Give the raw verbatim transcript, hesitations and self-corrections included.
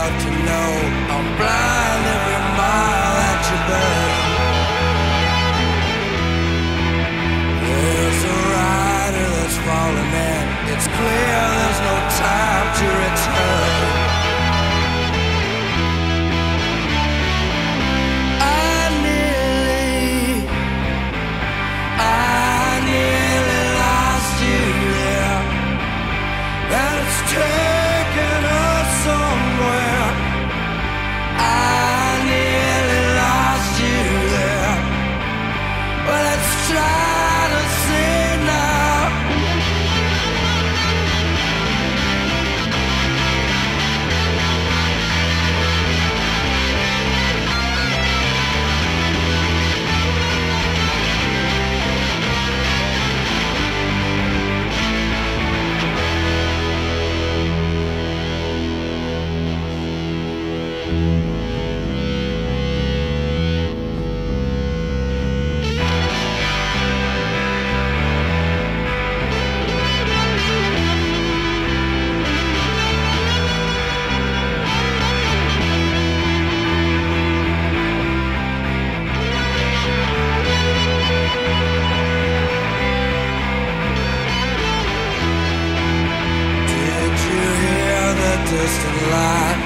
what to know. I'm blind every mile that you burn. There's a rider that's falling in. It's clear there's no time to return. I nearly, I nearly lost you there. And it's taken us somewhere. I nearly lost you there. Well, let's try to see now. Distant light